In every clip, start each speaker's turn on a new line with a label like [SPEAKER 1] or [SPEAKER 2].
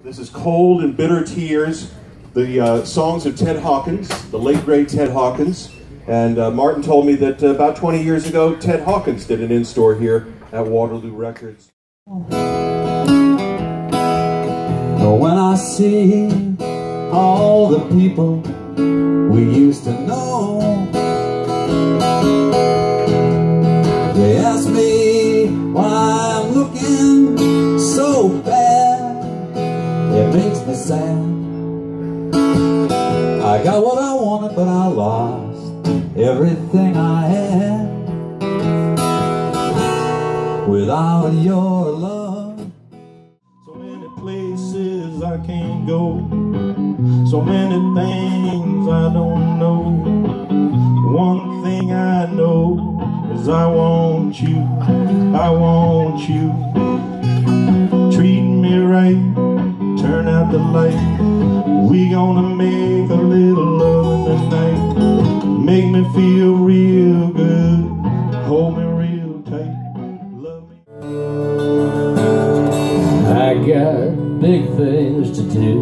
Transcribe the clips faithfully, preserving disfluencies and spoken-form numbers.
[SPEAKER 1] This is Cold and Bitter Tears, the uh, songs of Ted Hawkins, the late great Ted Hawkins. And uh, Martin told me that uh, about twenty years ago, Ted Hawkins did an in-store here at Waterloo Records.
[SPEAKER 2] When I see all the people we used to know, they ask me why I'm looking so bad. It makes me sad. I got what I wanted, but I lost everything I had. Without your love,
[SPEAKER 3] so many places I can't go, so many things I don't know. One thing I know is I want you, I want you. Treat me right, turn out the light. We gonna make a little love tonight. Make me feel real good, hold me real tight, love me.
[SPEAKER 4] I got big things to do.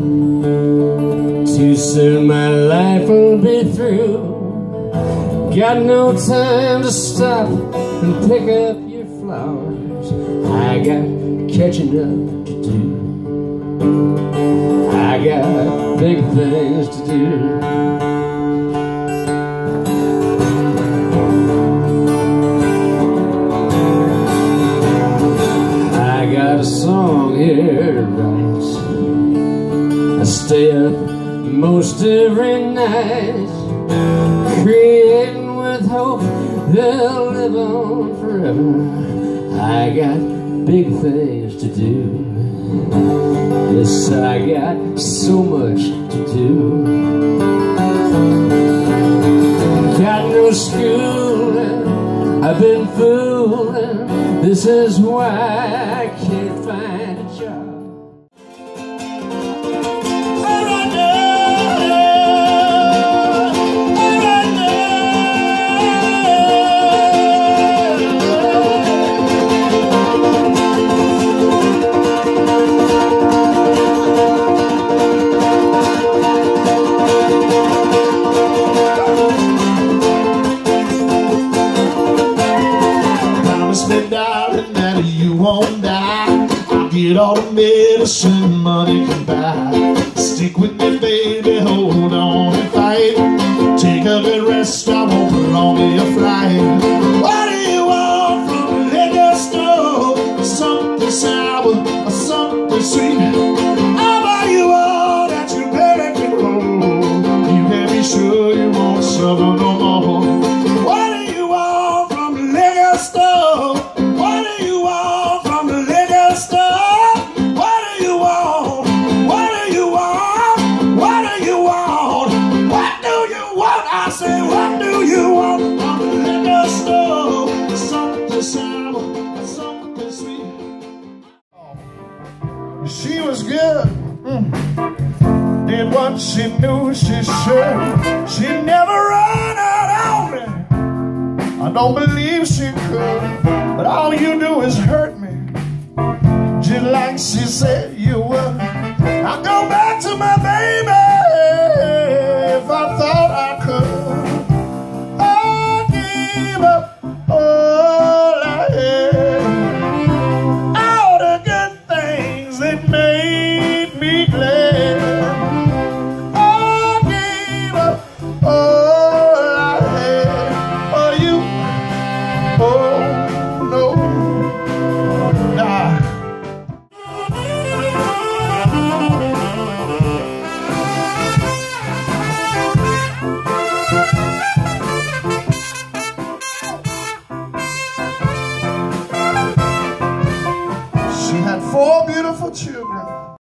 [SPEAKER 4] Too soon my life will be through. Got no time to stop and pick up your flowers. I got catching up to do. I got big things to do. I got a song here to write. I stay up most every night, creating with hope they'll live on forever. I got big things to do. Yes, I got so much to do. Got no schooling, I've been fooling. This is why I can't find a job.
[SPEAKER 3] Darling, that you won't die. I'll get all the medicine money can buy. Stick with me, baby, hold on and fight. Take a good rest, I won't prolong your flight. What do you want from the liquor store? Something sour or something sweet? I'll buy you all that you better can roll. You can be sure you won't suffer no more. What do you want from the liquor store? I say, what do you want from the liquor store? Something sour, something sweet. She was good, mm. Did what she knew she should. She never ran out on me. I don't believe she could. But all you do is hurt me, just like she said you would. I'll go back to my baby if I thought I could. I gave up all I had, all the good things that made me glad. I gave up all I had for you. Oh no, nah. She had four beautiful children.